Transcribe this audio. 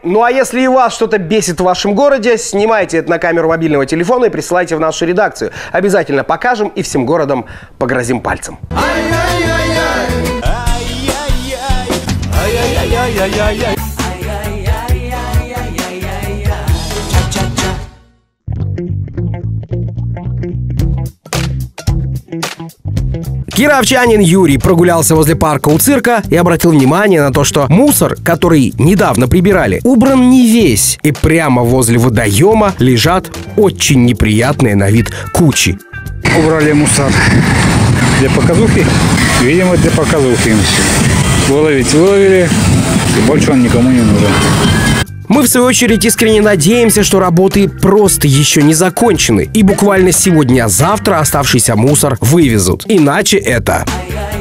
Ну а если и вас что-то бесит в вашем городе, снимайте это на камеру мобильного телефона и присылайте в нашу редакцию. Обязательно покажем и всем городом погрозим пальцем. Кировчанин Юрий прогулялся возле парка у цирка и обратил внимание на то, что мусор, который недавно прибирали, убран не весь. И прямо возле водоема лежат очень неприятные на вид кучи. Убрали мусор для показухи, видимо, для показухи. Выловили, и больше он никому не нужен. Мы, в свою очередь, искренне надеемся, что работы просто еще не закончены. И буквально сегодня-завтра оставшийся мусор вывезут. Иначе это...